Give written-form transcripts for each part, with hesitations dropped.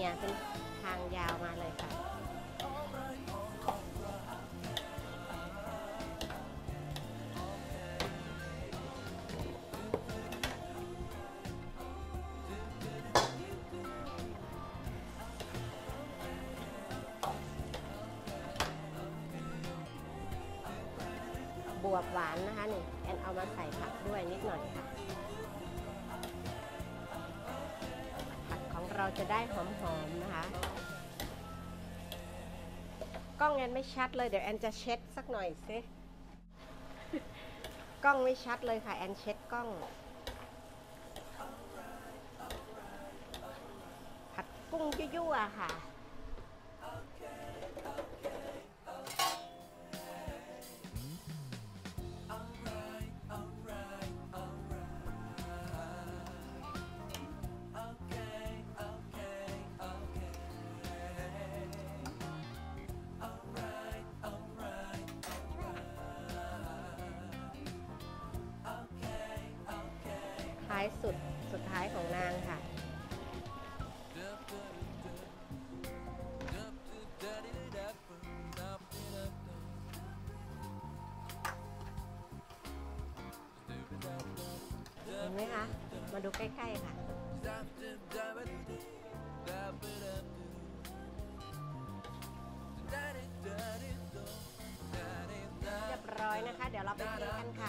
ยเป็นทางยาวมาเลยค่ะบวบหวานนะคะนี่แอนเอามาใส่ผักด้วยนิดหน่อยค่ะผักของเราจะได้หอมๆนะคะกล้องแอนไม่ชัดเลยเดี๋ยวแอนจะเช็ดสักหน่อยสิกล้องไม่ชัดเลยค่ะแอนเช็ดกล้องผัดกุ้งยั่วๆค่ะท้ายสุดท้ายของนางค่ะเห็นไหมคะมาดูใกล้ๆค่ะเรียบร้อยนะคะเดี๋ยวเราไปเทกันค่ะ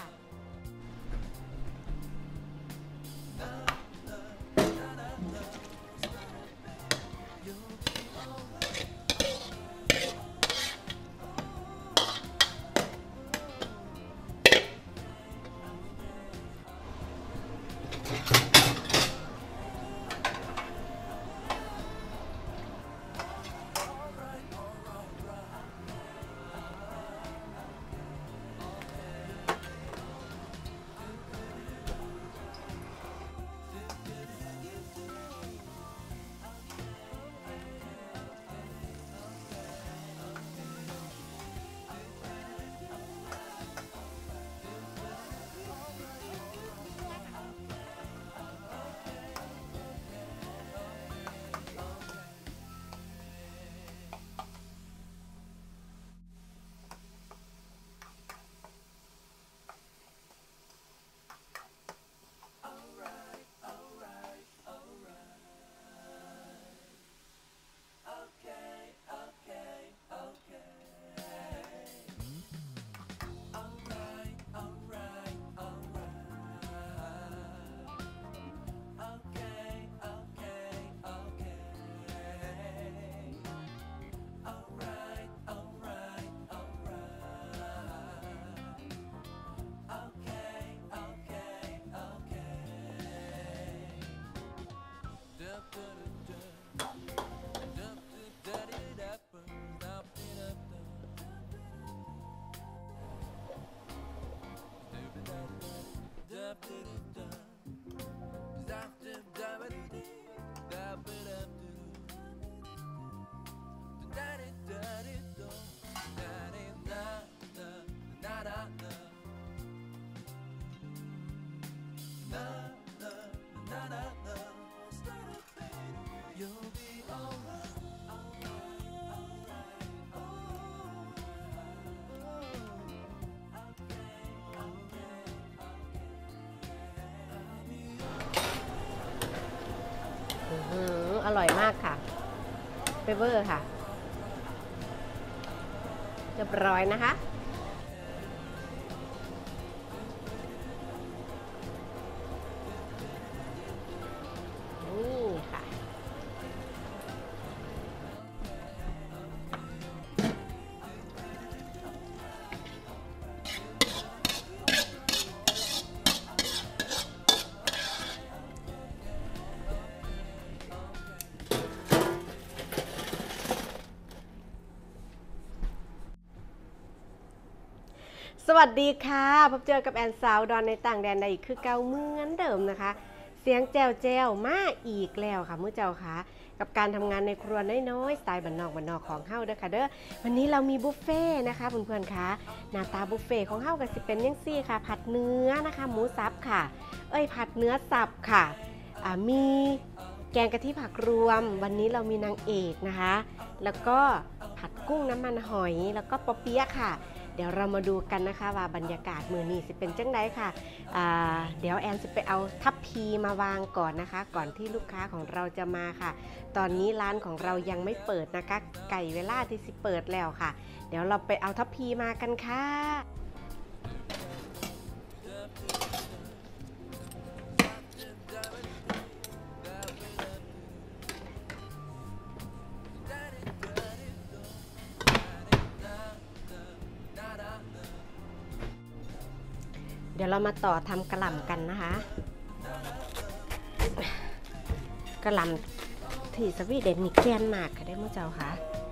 อร่อยมากค่ะเฟเวอร์ค่ะเรียบร้อยนะคะนี่ค่ะสวัสดีค่ะพบเจอกับแอนสาวดอนในต่างแดนใดอีกคือเก่าเหมือนเดิมนะคะเสียงแจวมาอีกแล้วค่ะมื้อเจ้าค่ะกับการทำงานในครัวน้อยๆสไตล์บ้านนอกของเฮาเด้อค่ะเด้อวันนี้เรามีบุฟเฟ่นะคะเพื่อนๆค่ะหน้าตาบุฟเฟ่ของเฮาก็สิเป็นยังซี่ค่ะผัดเนื้อนะคะหมูสับค่ะผัดเนื้อสับค่ะมีแกงกะทิผักรวมวันนี้เรามีนางเอกนะคะแล้วก็ผัดกุ้งน้ำมันหอยแล้วก็ปอเปี๊ยะค่ะเดี๋ยวเรามาดูกันนะคะว่าบรรยากาศมื้อนี้สิเป็นจังไดค่ะเดี๋ยวแอนจะไปเอาทัพพีมาวางก่อนนะคะก่อนที่ลูกค้าของเราจะมาค่ะตอนนี้ร้านของเรายังไม่เปิดนะคะไก่เวลาที่สิเปิดแล้วค่ะเดี๋ยวเราไปเอาทัพพีมากันค่ะเดี๋ยวเรามาต่อทำกะหล่ำกันนะคะกะหล่ำที่สวีเดนนี่แกนมากค่ะได้มั้งเจ้าค่ะ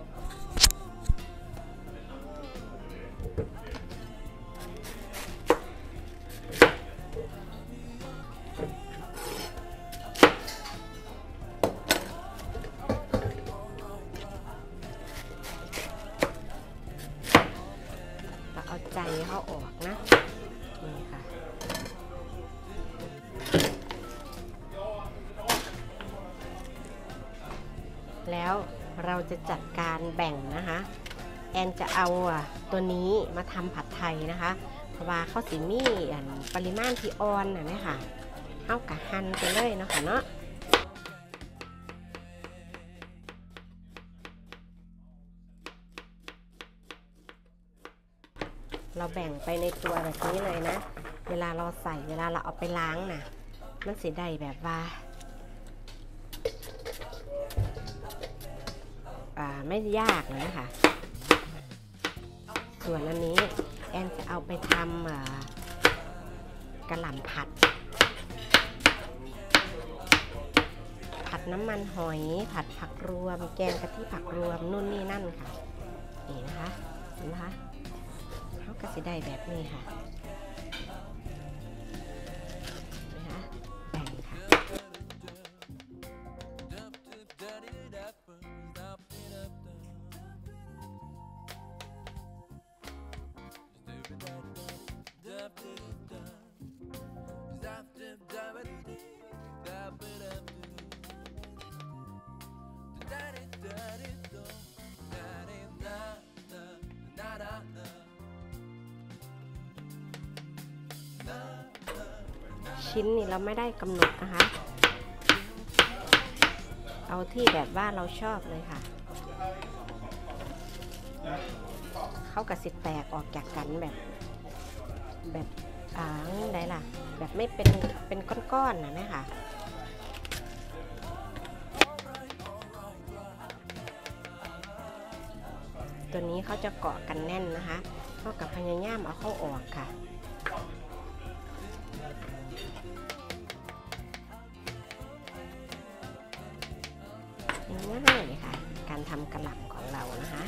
เราเอาใจเขาออกนะนี่ค่ะแล้วเราจะจัดการแบ่งนะคะแอนจะเอาตัวนี้มาทำผัดไทยนะคะเพราะว่าข้าวสีมี่ปริมาณที่อ่อนนะค่ะเอากะหั่นไปเลยเนาะค่ะเนาะเราแบ่งไปในตัวแบบนี้เลยนะเวลาเราใส่เวลาเราเอาไปล้างนะมันสีได้แบบว่าไม่ยากเลยค่ะส่วนอันนี้แอนจะเอาไปทำกะหล่ำผัดน้ำมันหอยผัดผักรวมแกงกะทิผักรวมนู่นนี่นั่นค่ะนี่นะคะเห็นไหมคะเขาก็จะได้แบบนี้ค่ะนะคะแบ่งค่ะชิ้นนี่เราไม่ได้กำหนดนะคะเอาที่แบบว่าเราชอบเลยค่ะเข้ากับสิแตกออกจากกันแบบได้ล่ะแบบไม่เป็นก้อนๆนะค่ะตัวนี้เขาจะเกาะกันแน่นนะคะเท่ากับพยายามเอาเข้าออกค่ะง่ายๆค่ะการทำกะหล่ำของเรานะคะ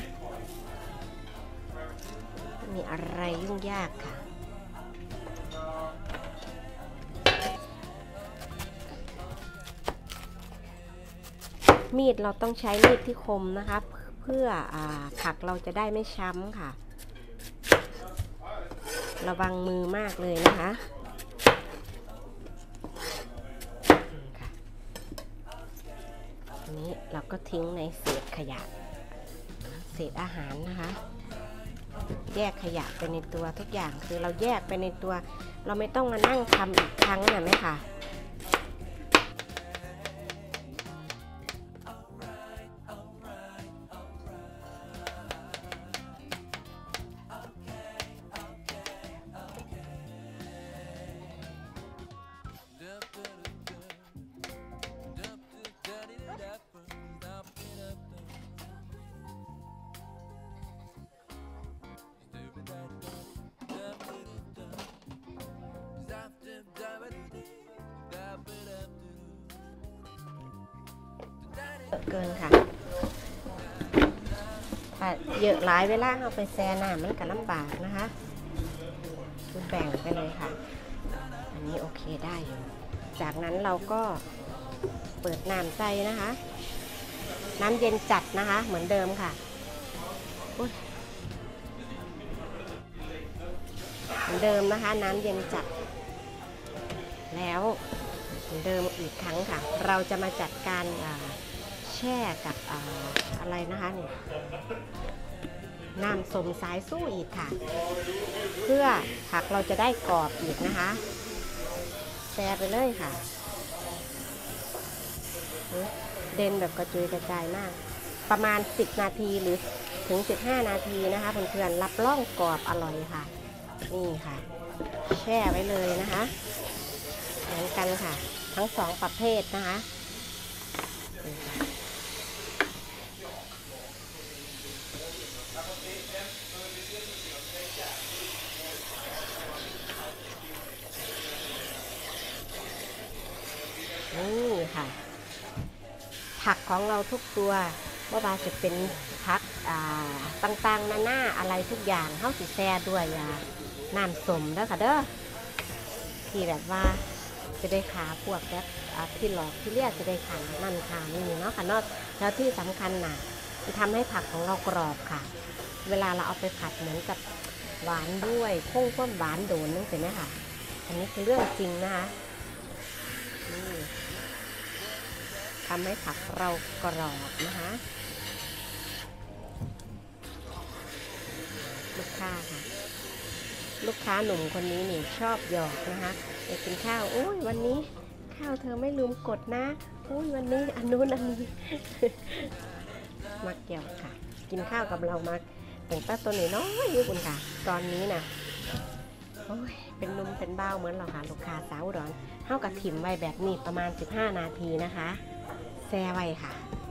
ไม่มีอะไรยุ่งยากค่ะมีดเราต้องใช้มีดที่คมนะคะเพื่อผักเราจะได้ไม่ช้ำค่ะระวังมือมากเลยนะคะอันนี้เราก็ทิ้งในเศษขยะเศษอาหารนะคะแยกขยะไปในตัวทุกอย่างคือเราแยกไปในตัวเราไม่ต้องมานั่งทำอีกครั้งนะแม่ค่ะเกินค่ะถ้าเยอะหลายเวลาเอาไปแช่น้ำมันก็ลำบากนะคะคือแบ่งไปเลยค่ะอันนี้โอเคได้อยู่จากนั้นเราก็เปิดน้ำใส่นะคะน้ำเย็นจัดนะคะเหมือนเดิมค่ะเหมือนเดิมนะคะน้ำเย็นจัดแล้วเหมือนเดิมอีกครั้งค่ะเราจะมาจัดการแช่กับอะไรนะคะเนี่ยน้ำส้มสายสู้อีกค่ะเพื่อผักเราจะได้กรอบอีกนะคะแช่ไปเลยค่ะเด่นแบบกระจุยกระจายมากประมาณ10นาทีหรือถึง15นาทีนะคะเพื่อนๆรับรองกรอบอร่อยค่ะนี่ค่ะแช่ไว้เลยนะคะเหมือนกันค่ะทั้ง2ประเภทนะคะนี่ค่ะผักของเราทุกตัวว่าจะเป็นผักต่างๆนานาอะไรทุกอย่างเข้าสีแซ่ด้วยน้ำส้มเด้อค่ะเด้อที่แบบว่าจะได้ขาพวกแบบที่หลอกที่เรียกจะได้ขานั่นขานี่เนาะค่ะเนาะแล้วที่สำคัญน่ะจะทำให้ผักของเรากรอบค่ะเวลาเราเอาไปผัดเหมือนกับหวานด้วยคงความหวานโดนนั่นสิไหมค่ะอันนี้คือเรื่องจริงนะคะทำให้ผักเรากรอบนะคะลูกค้าค่ะลูกค้าหนุ่มคนนี้นี่ชอบหยอกนะคะไปกินข้าวโอ้ยวันนี้ข้าวเธอไม่ลืมกดนะโอ้ยวันนี้อันนู้นอันนี้มาเกี่ยวค่ะกินข้าวกับเรามาตั้งแต่ตัวน้อยๆคุณค่ะตอนนี้นะโอ้ยเป็นนุ่มเป็นเบ้าเหมือนเราค่ะลูกค้าสาวร้อนเท่ากับถิ่มไว้แบบนี้ประมาณ15นาทีนะคะแช่ไว้ค่ะ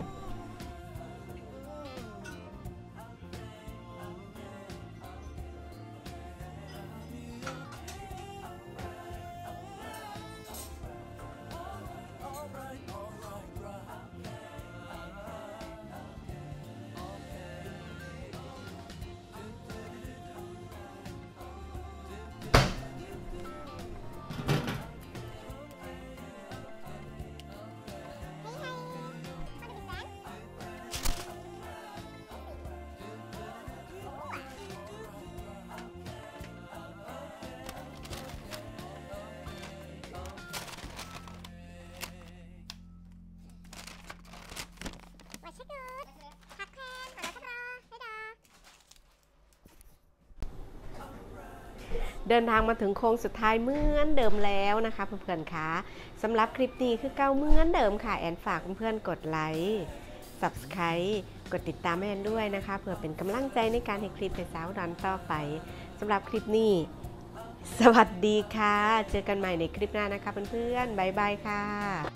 เดินทางมาถึงโค้งสุดท้ายเหมือนเดิมแล้วนะคะเพื่อนๆคะสำหรับคลิปนี้คือเก่าเหมือนเดิมค่ะแอนฝากเพื่อนๆกดไลค์ Subscribe กดติดตามแอนด้วยนะคะเพื่อเป็นกำลังใจในการให้คลิปเป็นสาวดันต่อไปสำหรับคลิปนี้สวัสดีค่ะเจอกันใหม่ในคลิปหน้านะคะเพื่อนๆบ๊ายบายค่ะ